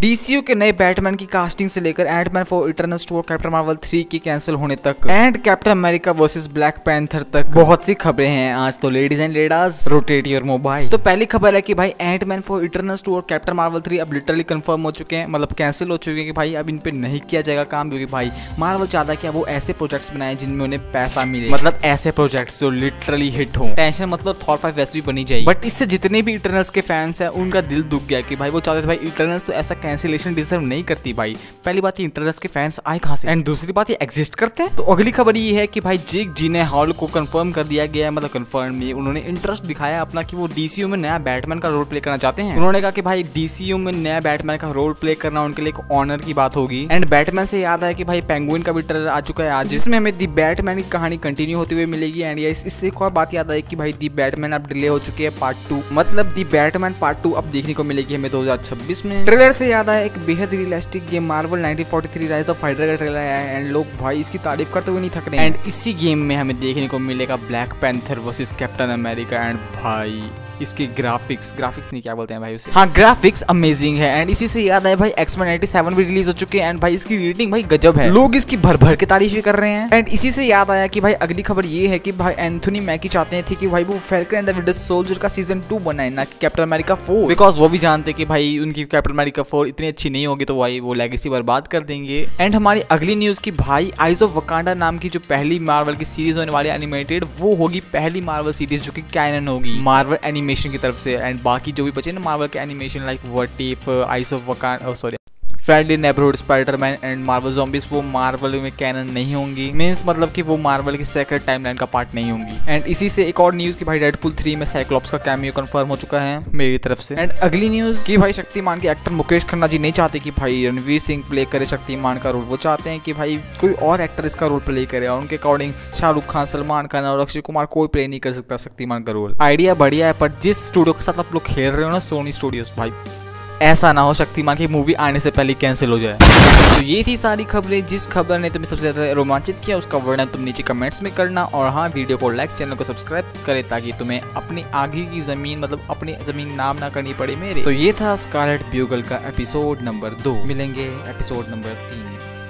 DCU के नए Batman की कास्टिंग से लेकर Antman for Eternals two Captain Marvel 3 के कैंसिल होने तक and Captain America versus Black Panther तक बहुत सी खबरें हैं आज। तो ladies and lads, rotate your mobile. तो पहली खबर है कि भाई एंटमैन फॉर इटर्नल्स टू और कैप्टन मार्वल 3 अब लिटरली कंफर्म हो चुके हैं, मतलब कैंसिल हो चुके हैं कि भाई अब इन पे नहीं किया जाएगा काम, क्योंकि भाई मार्वल चाहता है कि वो ऐसे प्रोजेक्ट्स बनाए जिनमें उन्हें पैसा मिले, मतलब ऐसे प्रोजेक्ट्स जो लिटरली हिट हो। टेंशन मतलब थॉर 5 वैसे भी बनी जाएगी, बट इससे जितने भी इटर्नल्स के फैंस हैं उनका दिल दुख गया कि भाई वो चाहते थे भाई इटर्नल्स तो ऐसा कैंसिलेशन डिजर्व नहीं करती। भाई पहली बात ये इटर्नल्स के फैंस आए कहां से, एंड दूसरी बात ये एग्जिस्ट करते हैं। तो अगली खबर ये है कि भाई जेक जिलेनहॉल को कंफर्म कर दिया गया है, मतलब कंफर्म नहीं, उन्होंने इंटरेस्ट दिखाया अपना कि वो डीसीयू में नया बैटमैन का रोल प्ले करना चाहते हैं। उन्होंने कहा कि भाई डीसीयू में नया बैटमैन का रोल प्ले करना उनके लिए एक ऑनर की बात होगी। एंड बैटमैन से याद है कि भाई पेंगुइन का भी ट्रेलर आ चुका है आज, जिसमें हमें दी बैटमैन की कहानी कंटिन्यू होती हुई मिलेगी। एंड इससे एक और बात याद आई कि भाई दी बैटमैन अब डिले हो चुकी है पार्ट 2, मतलब दी बैटमैन पार्ट 2 अब देखने को मिलेगी हमें 2026 में। ट्रेलर से याद आया एक बेहद realistic game Marvel 1943 rise of Hydra का ट्रेलर आया है, एंड लोग भाई इसकी तारीफ करते हुए नहीं थक रहे। एंड इसी गेम में हमें देखने को मिलेगा Black Panther versus Captain America. And भाई इसकी ग्राफिक्स नहीं क्या बोलते हैं भाई उसे, हाँ ग्राफिक्स अमेजिंग है। एंड इसी से याद है भाई एक्समैन 97 भी रिलीज हो चुके हैं, एंड भाई इसकी रेटिंग भाई गजब है, लोग इसकी भर भर के तारीफ कर रहे हैं। एंड इसी से याद आया कि भाई अगली खबर ये है कि भाई एंथोनी मैकी चाहते थे कि भाई वो Falcon and the Winter Soldier का सीजन 2 बनाए, ना कि कैप्टन अमेरिका 4, बिकॉज वो भी जानते कि भाई उनकी कैप्टन अमेरिका 4 इतनी अच्छी नहीं होगी तो भाई वो लेगेसी बर्बाद कर देंगे। एंड हमारी अगली न्यूज की भाई आइज ऑफ वकांडा नाम की जो पहली मार्वल की सीरीज होने वाली एनिमेटेड, वो होगी पहली मार्वल सीरीज जो कि कैनन होगी मार्वल एनिमेशन की तरफ से। एंड बाकी जो भी बचे ना मार्वल के animation like what if, eyes of Wakanda, sorry friendly neighbourhood, Spiderman and Marvel zombies, वो मार्वल में कैनन नहीं होंगी, मींस मतलब कि वो मार्वल की सेक्रेट टाइमलाइन का पार्ट नहीं होंगी। एंड इसी से एक और न्यूज़ कि भाई डेडपूल 3 में साइक्लॉप्स का कैमियो कंफर्म हो चुका है मेरी तरफ से। एंड अगली न्यूज़ कि भाई शक्तिमान के एक्टर मुकेश खन्ना जी नहीं चाहते कि भाई रणवीर सिंह प्ले करे शक्तिमान का रोल, वो चाहते हैं कि भाई कोई और एक्टर इसका रोल प्ले करे, और उनके अकॉर्डिंग शाहरुख खान, सलमान खान और अक्षय कुमार कोई प्ले नहीं कर सकता शक्तिमान का रोल। आइडिया बढ़िया है, पर जिस स्टूडियो के साथ आप लोग खेल रहे हो ना, सोनी स्टूडियोज, भाई ऐसा ना हो शक्तिमान की मूवी आने से पहले कैंसिल हो जाए। तो ये थी सारी खबरें, जिस खबर ने तुम्हें सबसे ज्यादा रोमांचित किया उसका वर्णन तुम नीचे कमेंट्स में करना, और हाँ वीडियो को लाइक, चैनल को सब्सक्राइब करें ताकि तुम्हें अपनी आगे की जमीन, मतलब अपनी जमीन नाम ना करनी पड़े मेरे। तो ये था स्कारलेट ब्यूगल का एपिसोड नंबर 2, मिलेंगे एपिसोड नंबर 3 में।